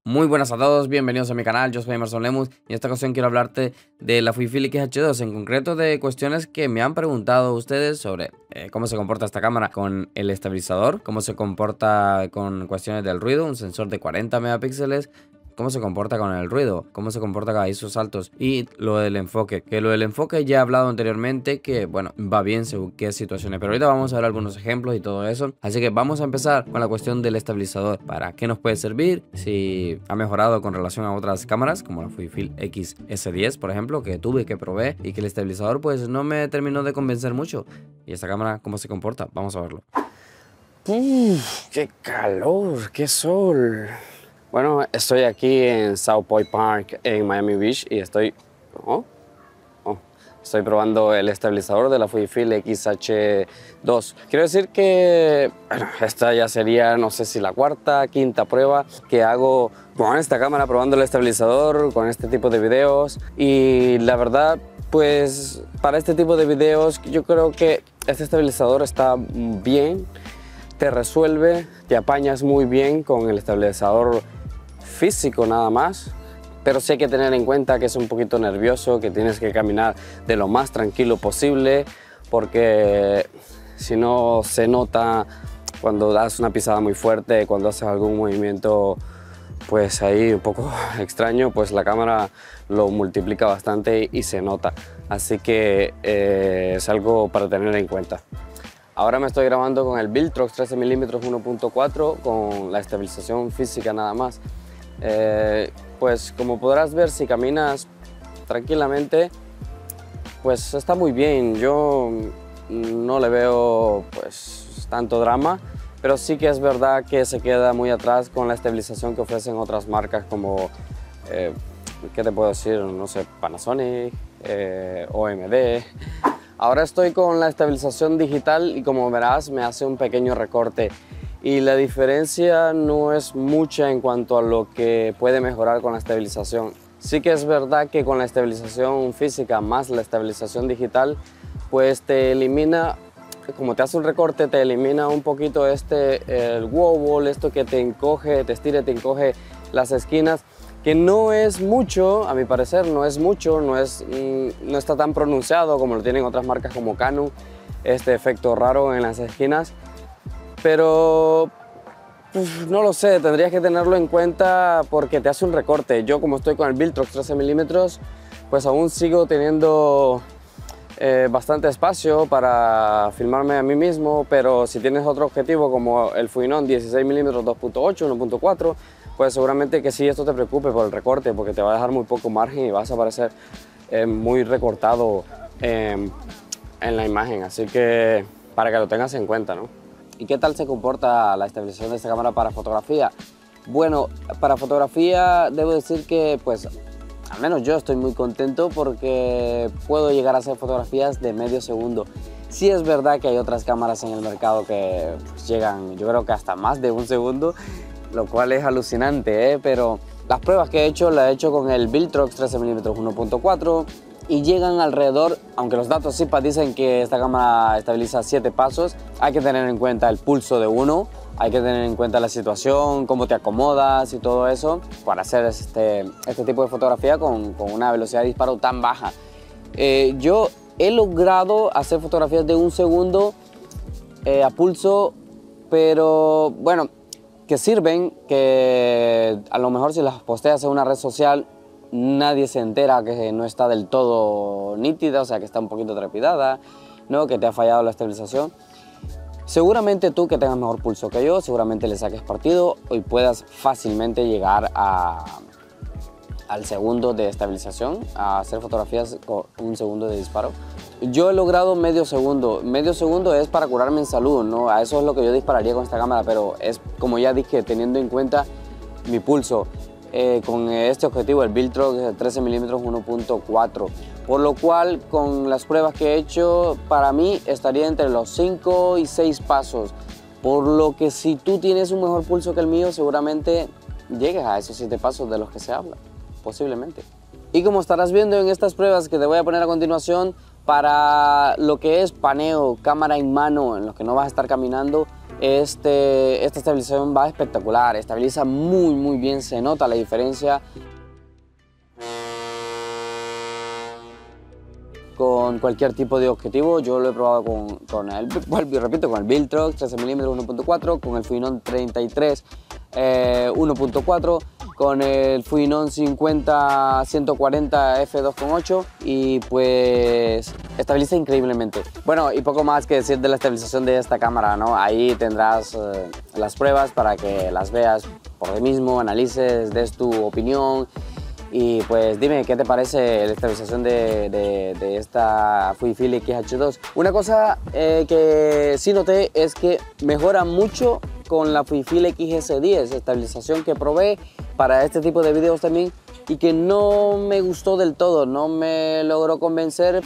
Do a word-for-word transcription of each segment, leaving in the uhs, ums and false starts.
Muy buenas a todos, bienvenidos a mi canal, yo soy Emerson Lemus y en esta ocasión quiero hablarte de la Fujifilm X H dos, en concreto de cuestiones que me han preguntado ustedes sobre eh, cómo se comporta esta cámara con el estabilizador, cómo se comporta con cuestiones del ruido, un sensor de cuarenta megapíxeles, cómo se comporta con el ruido, cómo se comporta con I S Os altos y lo del enfoque, que lo del enfoque ya he hablado anteriormente que bueno, va bien según qué situaciones, pero ahorita vamos a ver algunos ejemplos y todo eso, así que vamos a empezar con la cuestión del estabilizador, para qué nos puede servir, si ha mejorado con relación a otras cámaras como la Fujifilm X S diez por ejemplo, que tuve, que probé y que el estabilizador pues no me terminó de convencer mucho. Y esta cámara cómo se comporta, vamos a verlo. Uf, ¡qué calor! ¡Qué sol! Bueno, estoy aquí en South Point Park, en Miami Beach, y estoy, oh, oh, estoy probando el estabilizador de la Fujifilm X H dos. Quiero decir que bueno, esta ya sería, no sé si la cuarta, quinta prueba que hago con esta cámara, probando el estabilizador con este tipo de videos. Y la verdad, pues para este tipo de videos yo creo que este estabilizador está bien, te resuelve, te apañas muy bien con el estabilizador físico nada más, pero sí hay que tener en cuenta que es un poquito nervioso, que tienes que caminar de lo más tranquilo posible, porque si no se nota cuando das una pisada muy fuerte, cuando haces algún movimiento pues ahí un poco extraño, pues la cámara lo multiplica bastante y se nota, así que eh, es algo para tener en cuenta. Ahora me estoy grabando con el Viltrox trece milímetros uno punto cuatro con la estabilización física nada más. Eh, pues como podrás ver, si caminas tranquilamente, pues está muy bien. Yo no le veo pues tanto drama, pero sí que es verdad que se queda muy atrás con la estabilización que ofrecen otras marcas como, eh, ¿qué te puedo decir? No sé, Panasonic, eh, O M D. Ahora estoy con la estabilización digital y como verás me hace un pequeño recorte y la diferencia no es mucha en cuanto a lo que puede mejorar con la estabilización. Sí que es verdad que con la estabilización física más la estabilización digital pues te elimina, como te hace un recorte, te elimina un poquito este, el wobble, esto que te encoge, te estira, te encoge las esquinas, que no es mucho, a mi parecer no es mucho, no, es, no está tan pronunciado como lo tienen otras marcas como Canon, este efecto raro en las esquinas, pero uf, no lo sé, tendrías que tenerlo en cuenta porque te hace un recorte. Yo como estoy con el Viltrox trece milímetros, pues aún sigo teniendo eh, bastante espacio para filmarme a mí mismo, pero si tienes otro objetivo como el Fujinon dieciséis milímetros dos punto ocho, uno punto cuatro, pues seguramente que sí esto te preocupe por el recorte, porque te va a dejar muy poco margen y vas a aparecer eh, muy recortado eh, en la imagen, así que para que lo tengas en cuenta, ¿no? ¿Y qué tal se comporta la estabilización de esta cámara para fotografía? Bueno, para fotografía debo decir que pues al menos yo estoy muy contento porque puedo llegar a hacer fotografías de medio segundo. Sí es verdad que hay otras cámaras en el mercado que pues, llegan, yo creo que hasta más de un segundo, lo cual es alucinante, ¿eh? Pero las pruebas que he hecho las he hecho con el Viltrox trece milímetros uno punto cuatro y llegan alrededor, aunque los datos SIPA dicen que esta cámara estabiliza siete pasos, hay que tener en cuenta el pulso de uno, hay que tener en cuenta la situación, cómo te acomodas y todo eso para hacer este, este tipo de fotografía con, con una velocidad de disparo tan baja. Eh, yo he logrado hacer fotografías de un segundo eh, a pulso, pero bueno, que sirven, que a lo mejor si las posteas en una red social nadie se entera que no está del todo nítida, o sea que está un poquito trepidada, ¿no? Que te ha fallado la estabilización. Seguramente tú que tengas mejor pulso que yo, seguramente le saques partido y puedas fácilmente llegar a, al segundo de estabilización, a hacer fotografías con un segundo de disparo. Yo he logrado medio segundo. Medio segundo es para curarme en salud, ¿no? A eso es lo que yo dispararía con esta cámara, pero es, como ya dije, teniendo en cuenta mi pulso. Eh, con este objetivo, el Viltrox trece milímetros uno punto cuatro, por lo cual con las pruebas que he hecho, para mí estaría entre los cinco y seis pasos, por lo que si tú tienes un mejor pulso que el mío, seguramente llegues a esos siete pasos de los que se habla, posiblemente. Y como estarás viendo en estas pruebas que te voy a poner a continuación, para lo que es paneo, cámara en mano, en los que no vas a estar caminando, este, esta estabilización va espectacular, estabiliza muy muy bien, se nota la diferencia con cualquier tipo de objetivo. Yo lo he probado con, con el, vuelvo y repito, con el Viltrox trece milímetros uno punto cuatro, con el Fujinon treinta y tres eh, uno punto cuatro, con el Fujinon cincuenta ciento cuarenta f dos punto ocho y pues estabiliza increíblemente. Bueno, y poco más que decir de la estabilización de esta cámara, ¿no? Ahí tendrás eh, las pruebas para que las veas por ti mismo, analices, des tu opinión. Y pues dime, ¿qué te parece la estabilización de, de, de esta Fujifilm X H dos? Una cosa eh, que sí noté es que mejora mucho con la Fujifilm X S diez, estabilización que probé para este tipo de videos también y que no me gustó del todo, no me logró convencer.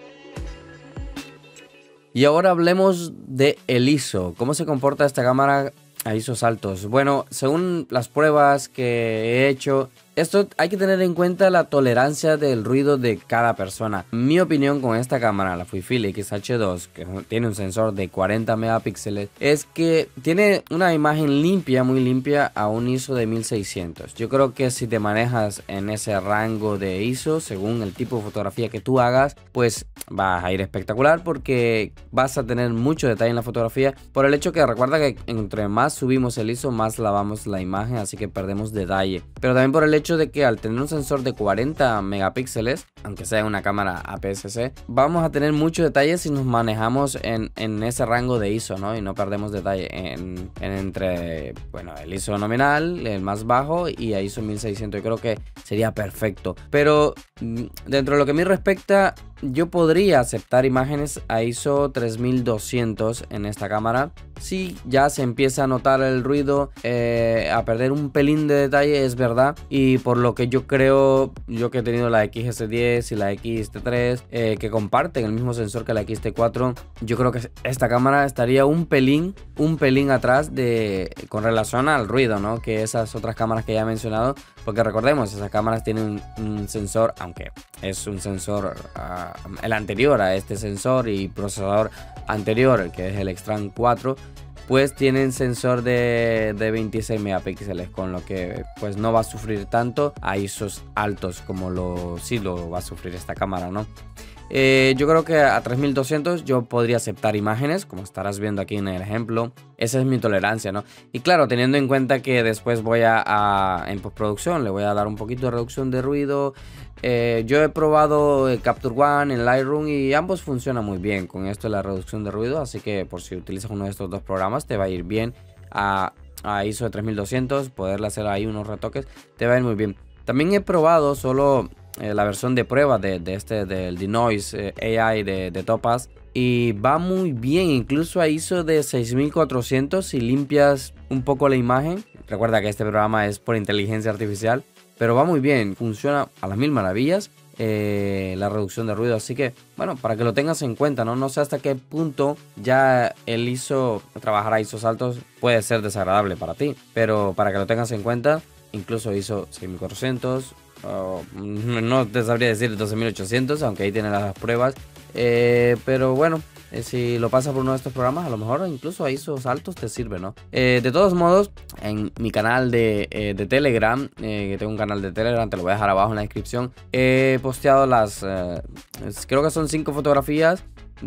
Y ahora hablemos de el I S O, ¿cómo se comporta esta cámara a I S Os altos? Bueno, según las pruebas que he hecho, esto hay que tener en cuenta la tolerancia del ruido de cada persona. Mi opinión con esta cámara, la Fujifilm X H dos, que tiene un sensor de cuarenta megapíxeles, es que tiene una imagen limpia, muy limpia, a un I S O de mil seiscientos. Yo creo que si te manejas en ese rango de I S O, según el tipo de fotografía que tú hagas, pues vas a ir espectacular porque vas a tener mucho detalle en la fotografía. Por el hecho que recuerda que entre más subimos el I S O, más lavamos la imagen, así que perdemos detalle. Pero también por el hecho de que al tener un sensor de cuarenta megapíxeles, aunque sea una cámara A P S C, vamos a tener mucho detalle si nos manejamos en, en ese rango de I S O, ¿no? Y no perdemos detalle en, en entre, bueno, el I S O nominal, el más bajo, y a I S O mil seiscientos. Yo creo que sería perfecto. Pero dentro de lo que a mí respecta, yo podría aceptar imágenes a I S O tres mil doscientos en esta cámara. Si ya se empieza a notar el ruido, eh, a perder un pelín de detalle, es verdad. Y por lo que yo creo, yo que he tenido la X S diez y la X T tres, eh, que comparten el mismo sensor que la X T cuatro, yo creo que esta cámara estaría un pelín, un pelín atrás de, con relación al ruido, ¿no? Que esas otras cámaras que ya he mencionado. Porque recordemos, esas cámaras tienen un, un sensor, aunque es un sensor, uh, el anterior a este sensor y procesador anterior, que es el Extreme cuatro, pues tienen sensor de, de veintiséis megapíxeles, con lo que pues no va a sufrir tanto a I S Os altos como lo, sí lo va a sufrir esta cámara, ¿no? Eh, yo creo que a tres mil doscientos yo podría aceptar imágenes, como estarás viendo aquí en el ejemplo. Esa es mi tolerancia, ¿no? Y claro, teniendo en cuenta que después voy a, a en postproducción le voy a dar un poquito de reducción de ruido. Eh, yo he probado el Capture One en Lightroom y ambos funcionan muy bien con esto de la reducción de ruido, así que por si utilizas uno de estos dos programas te va a ir bien a, a I S O de tres mil doscientos, poderle hacer ahí unos retoques, te va a ir muy bien. También he probado solo eh, la versión de prueba de, de este del Denoise eh, A I de, de Topaz y va muy bien, incluso a I S O de seis mil cuatrocientos si limpias un poco la imagen. Recuerda que este programa es por inteligencia artificial, pero va muy bien, funciona a las mil maravillas eh, la reducción de ruido, así que bueno, para que lo tengas en cuenta, no no sé hasta qué punto ya el I S O, trabajar a I S Os altos puede ser desagradable para ti, pero para que lo tengas en cuenta, incluso I S O seis mil cuatrocientos, oh, no te sabría decir doce mil ochocientos, aunque ahí tiene las pruebas, eh, pero bueno, Eh, si lo pasas por uno de estos programas, a lo mejor incluso a I S Os altos te sirve, ¿no? Eh, de todos modos, en mi canal de, eh, de Telegram, eh, que tengo un canal de Telegram, te lo voy a dejar abajo en la descripción, he posteado las, eh, creo que son cinco fotografías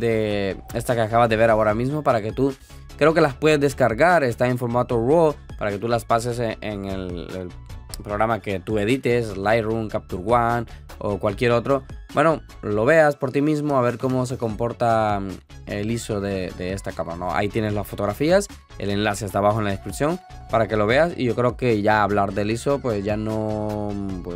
de esta que acabas de ver ahora mismo, para que tú, creo que las puedes descargar, está en formato RAW, para que tú las pases en, en el, el programa que tú edites, Lightroom, Capture One o cualquier otro. Bueno, lo veas por ti mismo, a ver cómo se comporta el I S O de, de esta cámara, ¿no? Ahí tienes las fotografías, el enlace está abajo en la descripción para que lo veas. Y yo creo que ya hablar del I S O, pues ya no, pues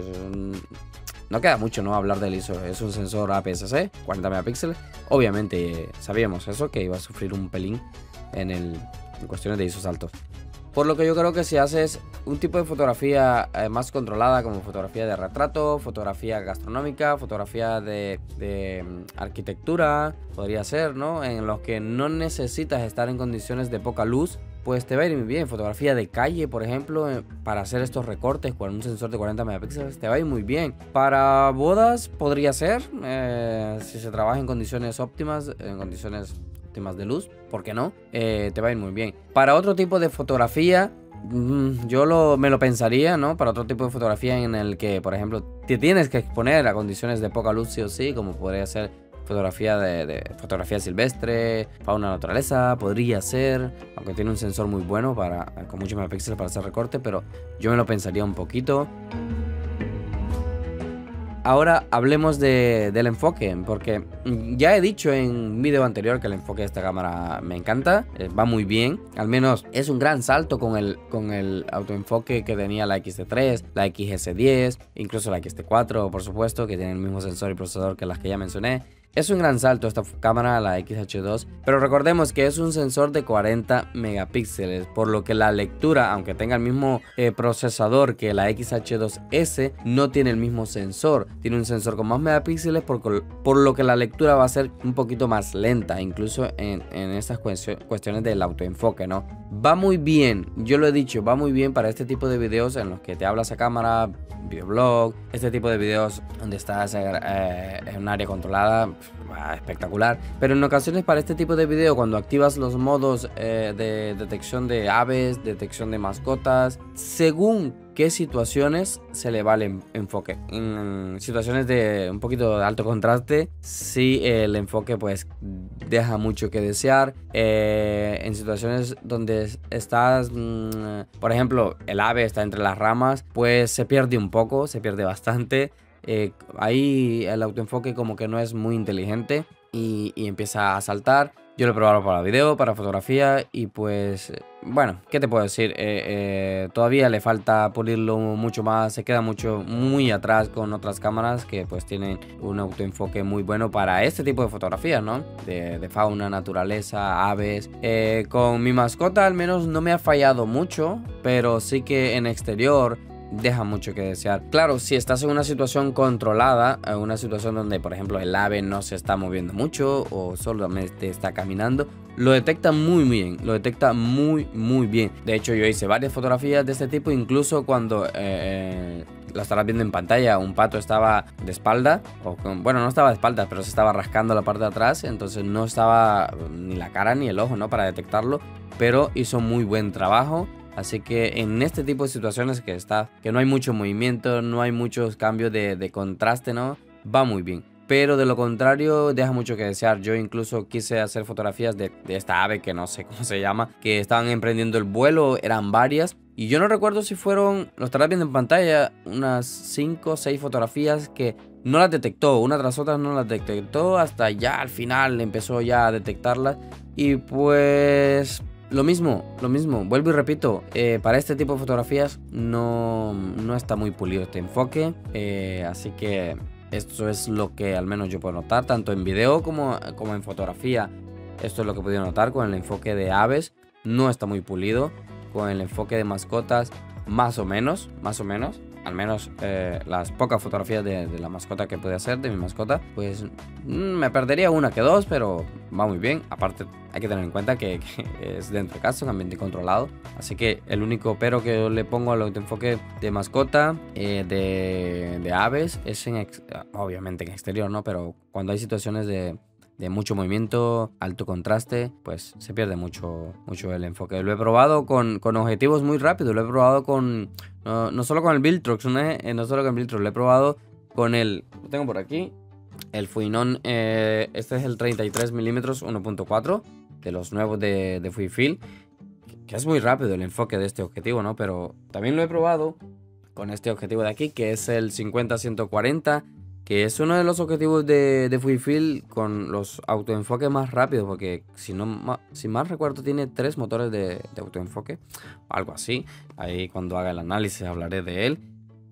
no queda mucho, ¿no? Hablar del I S O. Es un sensor A P S C, cuarenta megapíxeles. Obviamente sabíamos eso, que iba a sufrir un pelín en, el, en cuestiones de I S Os altos. Por lo que yo creo que si haces un tipo de fotografía eh, más controlada, como fotografía de retrato, fotografía gastronómica, fotografía de, de um, arquitectura, podría ser, ¿no? En los que no necesitas estar en condiciones de poca luz, pues te va a ir muy bien. Fotografía de calle, por ejemplo, eh, para hacer estos recortes con un sensor de cuarenta megapíxeles, te va a ir muy bien. Para bodas podría ser, eh, si se trabaja en condiciones óptimas, en condiciones temas de luz, ¿por qué no? Eh, te va a ir muy bien. Para otro tipo de fotografía, yo lo, me lo pensaría, ¿no? Para otro tipo de fotografía en el que, por ejemplo, te tienes que exponer a condiciones de poca luz sí o sí, como podría ser fotografía de, de fotografía silvestre, fauna naturaleza, podría ser, aunque tiene un sensor muy bueno para, con muchos megapíxeles para hacer recorte, pero yo me lo pensaría un poquito. Ahora hablemos de, del enfoque, porque ya he dicho en un video anterior que el enfoque de esta cámara me encanta, eh, va muy bien, al menos es un gran salto con el, con el autoenfoque que tenía la X T tres, la X S diez, incluso la X T cuatro, por supuesto, que tiene el mismo sensor y procesador que las que ya mencioné. Es un gran salto esta cámara, la X H dos, pero recordemos que es un sensor de cuarenta megapíxeles, por lo que la lectura, aunque tenga el mismo eh, procesador que la X H dos S, no tiene el mismo sensor. Tiene un sensor con más megapíxeles, por, por lo que la lectura va a ser un poquito más lenta, incluso en, en estas cuestiones del autoenfoque, ¿no? Va muy bien, yo lo he dicho, va muy bien para este tipo de videos en los que te hablas a cámara, videoblog, este tipo de videos donde estás eh, en un área controlada. Espectacular, pero en ocasiones para este tipo de video, cuando activas los modos eh, de detección de aves, detección de mascotas, según qué situaciones se le va el enfoque. En situaciones de un poquito de alto contraste, sí, el enfoque pues deja mucho que desear. Eh, en situaciones donde estás, mmm, por ejemplo, el ave está entre las ramas, pues se pierde un poco, se pierde bastante. Eh, ahí el autoenfoque como que no es muy inteligente y, y empieza a saltar. Yo lo he probado para video, para fotografía y pues bueno, ¿qué te puedo decir? Eh, eh, todavía le falta pulirlo mucho más, se queda mucho muy atrás con otras cámaras que pues tienen un autoenfoque muy bueno para este tipo de fotografías, ¿no? De, de fauna, naturaleza, aves. Eh, con mi mascota al menos no me ha fallado mucho, pero sí que en exterior deja mucho que desear. Claro, si estás en una situación controlada, en una situación donde por ejemplo el ave no se está moviendo mucho o solamente está caminando, lo detecta muy bien, lo detecta muy muy bien. De hecho yo hice varias fotografías de este tipo, incluso cuando eh, la estarás viendo en pantalla, un pato estaba de espalda, o con, bueno, no estaba de espalda, pero se estaba rascando la parte de atrás, entonces no estaba ni la cara ni el ojo, ¿no? Para detectarlo, pero hizo muy buen trabajo. Así que en este tipo de situaciones que está, que no hay mucho movimiento, no hay muchos cambios de, de contraste, ¿no? Va muy bien. Pero de lo contrario, deja mucho que desear. Yo incluso quise hacer fotografías de, de esta ave, que no sé cómo se llama, que estaban emprendiendo el vuelo, eran varias. Y yo no recuerdo si fueron, lo estarás viendo en pantalla, unas cinco o seis fotografías que no las detectó, una tras otra no las detectó, hasta ya al final empezó ya a detectarlas. Y pues lo mismo, lo mismo, vuelvo y repito, eh, para este tipo de fotografías no, no está muy pulido este enfoque, eh, así que esto es lo que al menos yo puedo notar, tanto en video como, como en fotografía. Esto es lo que he podido notar con el enfoque de aves, no está muy pulido. Con el enfoque de mascotas, más o menos, más o menos. Al menos eh, las pocas fotografías de, de la mascota que pude hacer, de mi mascota, pues mm, me perdería una que dos, pero va muy bien. Aparte, hay que tener en cuenta que, que es dentro de casa, un ambiente controlado. Así que el único pero que yo le pongo al autoenfoque de mascota, eh, de, de aves, es en, ex, obviamente en exterior, ¿no? Pero cuando hay situaciones de... de mucho movimiento, alto contraste, pues se pierde mucho, mucho el enfoque. Lo he probado con, con objetivos muy rápidos, lo he probado con, no, no solo con el Viltrox, no, eh, no solo con el Viltrox, lo he probado con el, lo tengo por aquí, el Fujinon, eh, este es el treinta y tres milímetros uno punto cuatro, de los nuevos de, de Fujifilm, que es muy rápido el enfoque de este objetivo, ¿no? Pero también lo he probado con este objetivo de aquí, que es el cincuenta ciento cuarenta, que es uno de los objetivos de, de Fujifilm con los autoenfoques más rápidos, porque si no si mal recuerdo tiene tres motores de, de autoenfoque, algo así. Ahí cuando haga el análisis hablaré de él.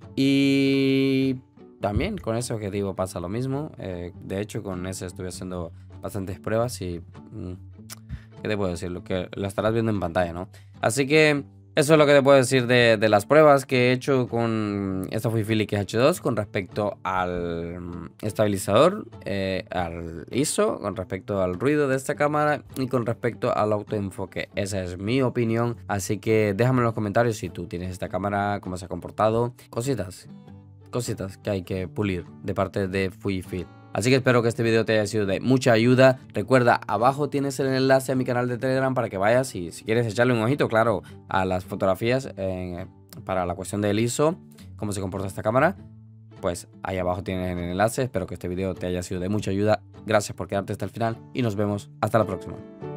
Y también con ese objetivo pasa lo mismo. Eh, de hecho con ese estuve haciendo bastantes pruebas y... ¿qué te puedo decir? Lo que lo estarás viendo en pantalla, ¿no? Así que... eso es lo que te puedo decir de, de las pruebas que he hecho con esta Fujifilm X H dos con respecto al estabilizador, eh, al I S O, con respecto al ruido de esta cámara y con respecto al autoenfoque. Esa es mi opinión, así que déjame en los comentarios si tú tienes esta cámara, cómo se ha comportado, cositas, cositas que hay que pulir de parte de Fujifilm. Así que espero que este video te haya sido de mucha ayuda. Recuerda, abajo tienes el enlace a mi canal de Telegram para que vayas y si quieres echarle un ojito, claro, a las fotografías eh, para la cuestión del I S O, cómo se comporta esta cámara, pues ahí abajo tienes el enlace. Espero que este video te haya sido de mucha ayuda. Gracias por quedarte hasta el final y nos vemos hasta la próxima.